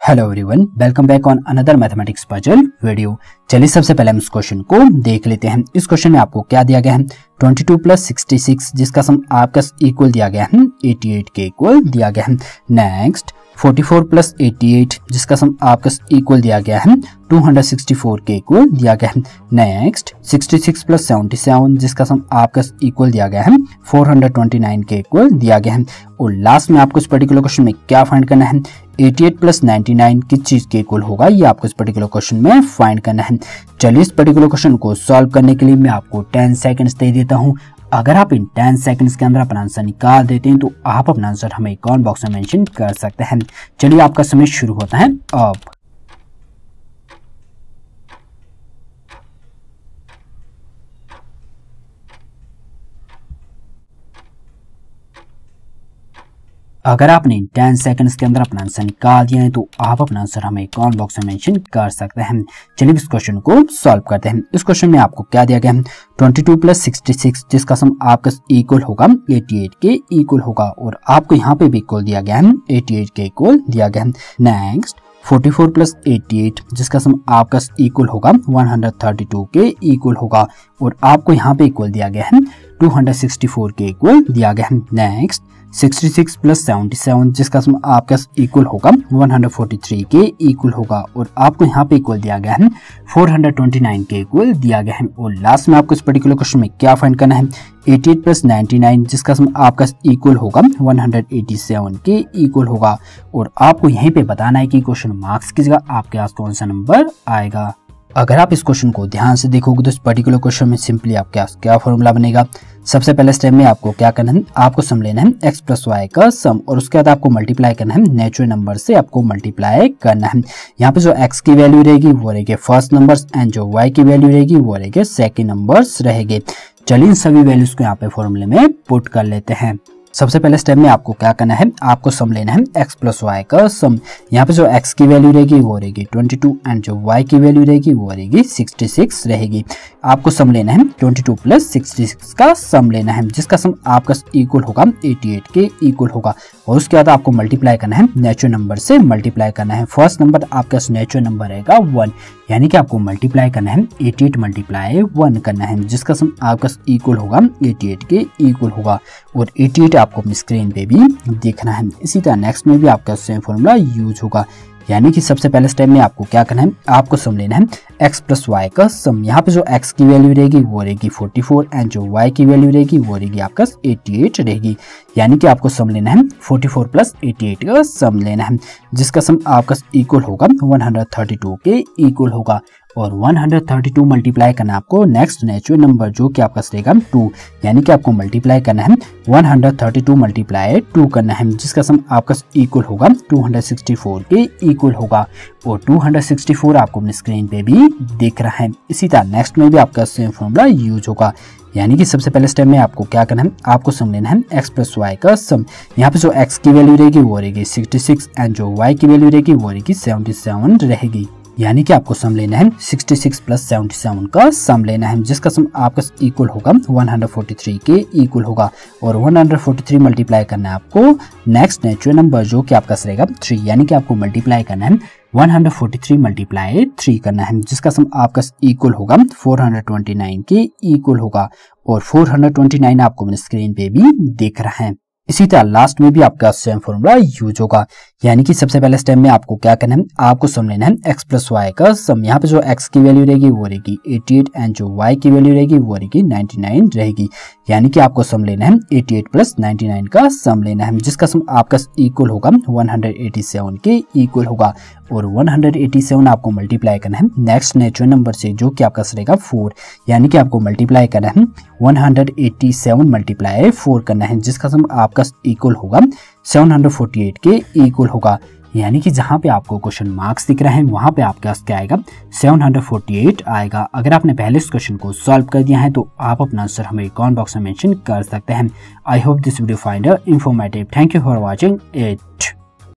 Hello everyone, welcome back on another mathematics puzzle video. चलिए सबसे पहले हम इस क्वेश्चन को देख लेते हैं। इस क्वेश्चन में आपको क्या दिया गया है, 22 प्लस 66 जिसका सम आपका इक्वल दिया गया है 88 के इक्वल दिया गया है। नेक्स्ट 44 प्लस 88 जिसका सम आपका इक्वल दिया गया है 264 के इक्वल दिया गया है। नेक्स्ट 66 प्लस 77 जिसका सम आपका इक्वल दिया गया है 429 के इक्वल दिया गया है। और लास्ट में आपको इस पर्टिकुलर क्वेश्चन में क्या फाइंड करना है, 88 प्लस 99 किस चीज के इक्वल होगा, ये आपको इस पर्टिकुलर क्वेश्चन में फाइंड करना है। चलिए इस पर्टिकुलर क्वेश्चन को सॉल्व करने के लिए मैं आपको 10 सेकंड्स दे देता हूं। अगर आप इन 10 सेकंड्स के अंदर अपना आंसर निकाल देते हैं तो आप अपना आंसर हमें कमेंट बॉक्स में मेंशन कर सकते हैं। चलिए आपका समय शुरू होता है अब। अगर आपने 10 सेकंड्स के अंदर अपना आंसर निकाल दिया है तो आप अपना आंसर हमें कमेंट बॉक्स में मेंशन कर सकते हैं। चलिए इस क्वेश्चन को सॉल्व करते हैं। इस क्वेश्चन में आपको क्या दिया गया है, 22 प्लस 66 जिसका सम आपका इक्वल होगा 88 के इक्वल होगा और आपको यहाँ पे भी इक्वल दिया गया है 88 के इक्वल दिया गया है। नेक्स्ट 44 प्लस 88 जिसका सम आपका इक्वल होगा 132 के इक्वल होगा और आपको यहाँ पे इक्वल दिया गया है 264 के इक्वल दिया गया है। नेक्स्ट 66 प्लस 77 जिसका सम आपका इक्वल होगा 143 के इक्वल होगा और आपको यहाँ पे इक्वल दिया गया है 429 के इक्वल दिया गया है। और लास्ट में आपको इस पर्टिकुलर क्वेश्चन में क्या फाइंड करना है, 88 प्लस 99 जिसका सम आपका इक्वल होगा 187 के इक्वल होगा और आपको यहीं पे बताना है कि क्वेश्चन मार्क्स की जगह आपके पास कौन सा नंबर आएगा। अगर आप इस क्वेश्चन को ध्यान से देखोगे तो इस पर्टिकुलर क्वेश्चन में सिंपली आपके पास क्या फॉर्मूला बनेगा। सबसे पहले स्टेप में आपको क्या करना है, आपको सम लेना है x प्लस वाई का सम और उसके बाद आपको मल्टीप्लाई करना है नेचुरल नंबर से, आपको मल्टीप्लाई करना है। यहाँ पे जो x की वैल्यू रहेगी वो रहेगी फर्स्ट नंबर्स एंड जो y की वैल्यू रहेगी वो रहेगी सेकंड नंबर्स रहेंगे। चलिए इन सभी वैल्यूज को यहाँ पे फॉर्मूले में पुट कर लेते हैं। सबसे पहले स्टेप में आपको क्या करना है, आपको सम लेना है x प्लस वाई का सम। यहाँ पे जो x की वैल्यू रहेगी वो रहेगी 22 एंड जो y की वैल्यू रहेगी वो रहेगी 66 रहेगी। आपको सम लेना है 22 प्लस 66 का सम लेना है जिसका सम आपका इक्वल होगा 88 के इक्वल होगा और उसके बाद आपको मल्टीप्लाई करना है नेचुरल नंबर से, मल्टीप्लाई करना है। फर्स्ट नंबर आपका नेचुरल नंबर रहेगा 1 यानी कि आपको मल्टीप्लाई करना है 88 मल्टीप्लाई 1 करना है जिसका सम आपका इक्वल होगा 88 के इक्वल होगा और 88 आपको अपनी स्क्रीन पे भी देखना है। इसी तरह नेक्स्ट में भी आपका सेम फॉर्मूला यूज होगा, यानी कि सबसे पहले स्टेप में आपको क्या करना है, आपको सम लेना है x प्लस वाई का सम। यहाँ पे जो x की वैल्यू रहेगी वो रहेगी 44 एंड जो y की वैल्यू रहेगी वो रहेगी आपका 88 रहेगी, यानी कि आपको सम लेना है 44 प्लस 88 का सम लेना है जिसका सम आपका इक्वल होगा 132 के इक्वल होगा और 132 मल्टीप्लाई करना आपको नेक्स्ट नेचुरल नंबर जो कि आपका रहेगा 2, यानी कि आपको मल्टीप्लाई करना है 132 मल्टीप्लाई 2 करना है जिसका सम आपका इक्वल होगा 264 के इक्वल होगा और 264 आपको अपनी स्क्रीन पे भी दिख रहा है। इसी तरह नेक्स्ट में भी आपका सेम फॉर्मूला यूज होगा, यानी कि सबसे पहले स्टेप में आपको क्या करना है, आपको सम लेना है x प्लस वाई का सम। यहाँ पे जो x की वैल्यू रहेगी वो रहेगी 66 एंड जो y की वैल्यू रहेगी वो रहेगी 77 रहेगी, यानी कि आपको सम लेना है 66 प्लस 77 का सम लेना है जिसका सम आपका इक्वल होगा 143 के इक्वल होगा और 143 मल्टीप्लाई करना है आपको नेक्स्ट नेचुरल नंबर जो कि आपका रहेगा 3, यानी कि आपको मल्टीप्लाई करना है 143 मल्टीप्लाई 3 करना है जिसका सम आपका इक्वल होगा 429 के इक्वल होगा और 429 आपको अपनी स्क्रीन पे भी दिख रहा है। इसी तरह लास्ट में भी आपका सेम फॉर्मूला यूज होगा, यानी कि सबसे पहले स्टेप में आपको क्या करना है, आपको सम लेना है x प्लस वाई का सम। यहाँ पे जो x की वैल्यू रहेगी वो रहेगी 88 एंड जो y की वैल्यू रहेगी वो रहेगी 99 रहेगी, यानी कि आपको सम लेना है 88 प्लस 99 का सम लेना है जिसका सम आपका इक्वल होगा 187 के इक्वल होगा और 187 आपको मल्टीप्लाई करना है नेक्स्ट नेचुरल नंबर से जो कि आपका रहेगा 4, यानी कि आपको मल्टीप्लाई करना है 187 मल्टीप्लाई 4 करना है जिसका सम आपका इक्वल होगा 748 के इक्वल होगा, यानी कि जहां पे आपको क्वेश्चन मार्क्स दिख रहे हैं वहां पे आपके पास क्या आएगा 748 आएगा। अगर आपने पहले इस क्वेश्चन को सॉल्व कर दिया है तो आप अपना आंसर हमें कमेंट बॉक्स में मेंशन कर सकते हैं। I hope this video find informative. Thank you for watching it.